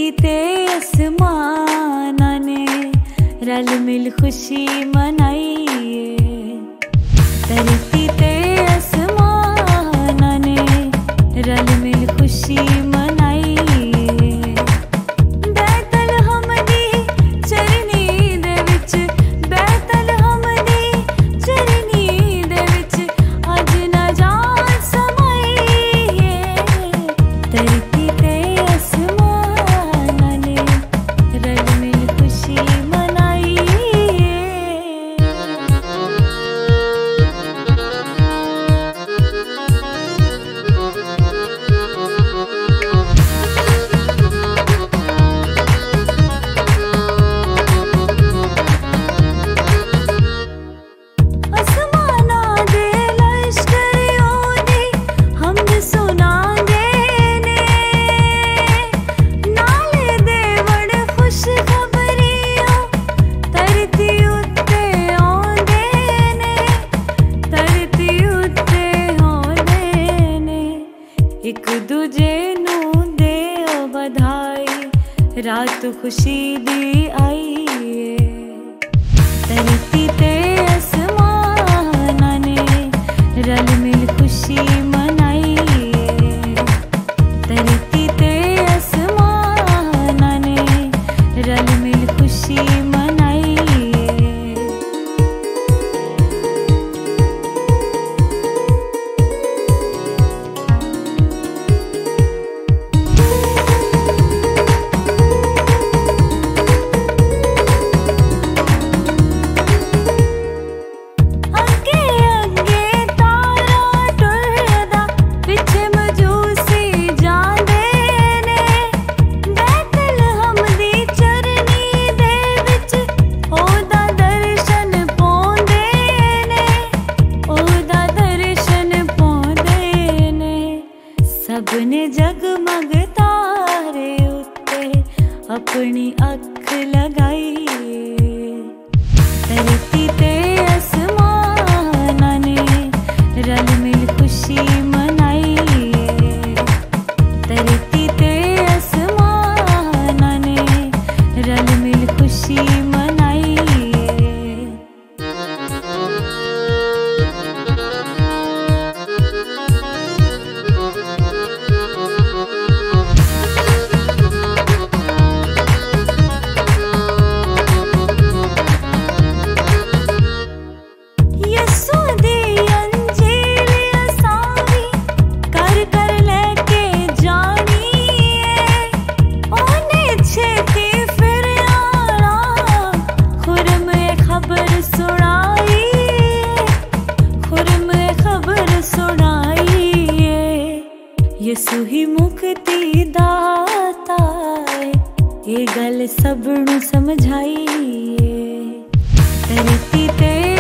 धरती ते आसमाना ने रल मिल खुशी मनाई है। धरती ते आसमाना ने रल मिल खुशी मनाई है। बैतल हमदी चरनी दे विच, बैतल हमदी चरनी दे विच अज नजात समाई है। धरती ते आसमाना ने रल मिल खुशी मनाई है। आसमाना दे लश्करियों दी हमद सुनांदे ने, नाले दे बड़ खुश खबरियां धरती उत्ते आउंदे ने, धरती उत्ते आउंदे ने। एक दूजे नू देओ बधाई, रात खुशी दी आई है। धरती ते आसमाना ने रल मिल खुशी मनाई है। धरती ते आसमाना ने रल मिल खुशी मनाई है। अगे अगे तारा टुरदा पिछे मजूसी जांदे ने, बैतल हमदी चरनी दे विच ओदा दर्शन पाउंदे ने, ओदा दर्शन पाउंदे ने। सबने जगमग तारे उत्ते अपनी अख लगाई है। धरती ते आसमाना ने रल मिल खुशी मनाई है। धरती ते आसमाना ने रल मिल खुशी मनाई है। यस्सू दी अंजील असावी कर कर लेके जानी है। ओने छेती फिर आना खुरम खबर सुनाई है, खुरम खबर सुनाई है। यस्सू ही मुक्ति दाता है, ये गल सबनू समझाई है। धरती ते